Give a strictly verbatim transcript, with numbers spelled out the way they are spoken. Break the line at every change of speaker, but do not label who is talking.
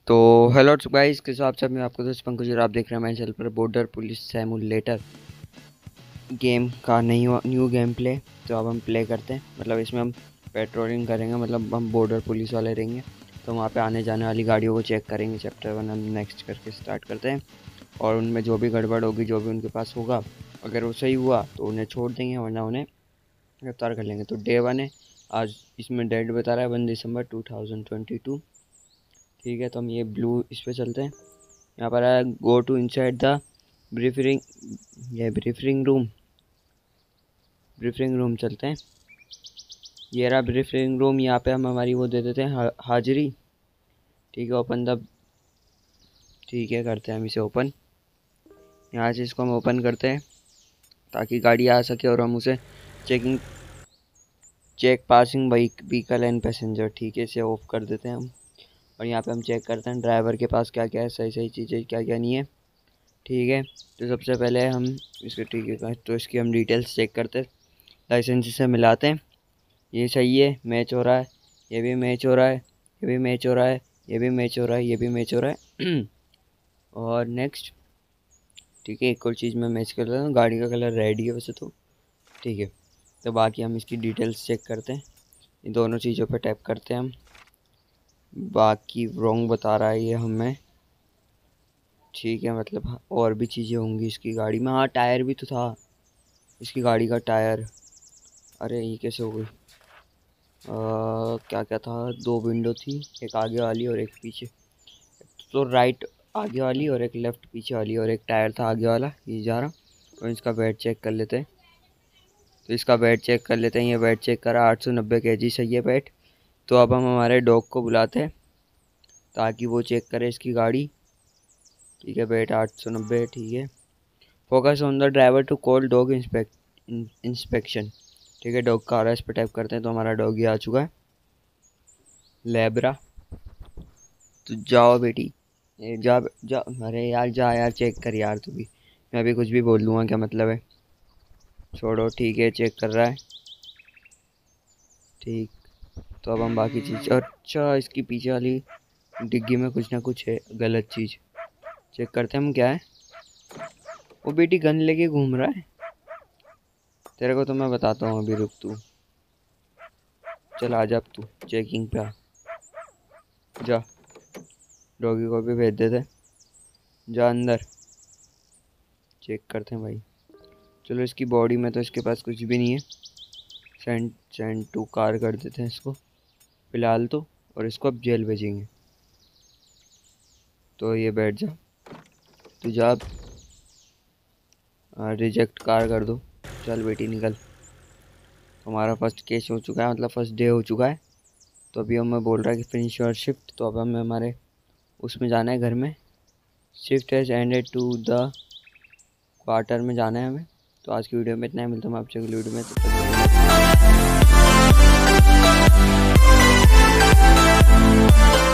तो hello guys, किस आप सब मैं आपको दोस्त पंकज और आप देख रहे हैं मेरे चैनल पर बॉर्डर पुलिस सिमुलेटर गेम का न्यू न्यू गेम प्ले। तो अब हम प्ले करते हैं, मतलब इसमें हम पेट्रोलिंग करेंगे, मतलब हम बॉर्डर पुलिस वाले रहेंगे। तो वहाँ पे आने जाने वाली गाड़ियों को चेक करेंगे। चैप्टर वन हम नेक्स्ट करके स्टार्ट करते हैं और उनमें जो भी गड़बड़ होगी, जो भी उनके पास होगा, अगर वो सही हुआ तो उन्हें छोड़ देंगे, वरना उन्हें गिरफ्तार कर लेंगे। तो डे वन है आज। इसमें डेट बता रहा है one December two thousand twenty two. ठीक है, तो हम ये ब्लू इस पर चलते हैं। यहाँ पर है go to inside the briefing, ये ब्रीफिंग रूम। ब्रीफिंग रूम चलते हैं। ये रहा ब्रीफिंग रूम। यहाँ पे हम हमारी वो दे देते हैं हा, हाजिरी। ठीक है, ओपन द, ठीक है करते हैं हम इसे ओपन। यहाँ से इसको हम ओपन करते हैं ताकि गाड़ी आ सके और हम उसे checking check passing vehicle and passenger. ठीक है, इसे ऑफ कर देते हैं हम। और यहाँ पे हम चेक करते हैं ड्राइवर के पास क्या क्या है, सही सही चीज़ें क्या क्या नहीं है। ठीक है, तो सबसे पहले हम इसके, ठीक है तो इसकी हम डिटेल्स चेक करते हैं, लाइसेंस से मिलाते हैं। ये सही है, मैच हो रहा है, ये भी मैच हो रहा है, ये भी मैच हो रहा है, ये भी मैच हो रहा है, ये भी मैच हो रहा है। और नेक्स्ट, ठीक है एक और चीज़ मैं मैच कर रहा हूँ, गाड़ी का कलर रेड ही है वैसे तो। ठीक है, तो बाकी हम इसकी डिटेल्स चेक करते हैं। इन दोनों चीज़ों पर टैप करते हैं हम। बाकी रॉन्ग बता रहा है ये हमें। ठीक है, मतलब और भी चीज़ें होंगी इसकी गाड़ी में। हाँ, टायर भी तो था इसकी गाड़ी का, टायर। अरे ये कैसे हो गई? क्या क्या था, दो विंडो थी, एक आगे वाली और एक पीछे। तो राइट आगे वाली और एक लेफ़्ट पीछे वाली, और एक टायर था आगे वाला ये जा रहा। और इसका वेट चेक कर लेते हैं। तो इसका वेट चेक कर लेते हैं। ये वेट चेक करा, आठ सौ नब्बे के जी सही है वेट। तो अब हम हमारे डॉग को बुलाते हैं ताकि वो चेक करे इसकी गाड़ी। ठीक है, वेट आठ सौ नब्बे, ठीक है। Focus on the driver to call dog inspect inspection. ठीक है, डॉग का आ रहा है, इस पर टाइप करते हैं। तो हमारा डॉग ये आ चुका है, लेब्रा। तो जाओ बेटी, ए, जा जा। अरे यार जा यार, चेक कर यार तू भी। मैं अभी कुछ भी बोल दूंगा, क्या मतलब है, छोड़ो। ठीक है, चेक कर रहा है। ठीक, तो अब हम बाकी चीज़, अच्छा इसकी पीछे वाली डिग्गी में कुछ ना कुछ है गलत चीज़। चेक करते हैं हम क्या है। वो बेटी गन लेके घूम रहा है। तेरे को तो मैं बताता हूँ अभी, रुक तू। चल आ जा अब, तू चेकिंग पे आ जा। डॉगी को भी भेज देते, जा अंदर। चेक करते हैं भाई। चलो इसकी बॉडी में तो इसके पास कुछ भी नहीं है। सेंड सेंड टू कार कर देते हैं इसको फ़िलहाल तो, और इसको अब जेल भेजेंगे। तो ये बैठ जा, तू जा। रिजेक्ट कार कर दो। चल बेटी निकल। हमारा फर्स्ट केस हो चुका है, मतलब फर्स्ट डे हो चुका है। तो अभी हमें बोल रहा है कि फिनिश योर शिफ्ट। तो अब हमें हमारे उसमें जाना है, घर में। Shift has ended to the quarter में जाना है हमें। तो आज की वीडियो में इतना ही, मिलता हूँ आपसे अगली वीडियो में। तब तक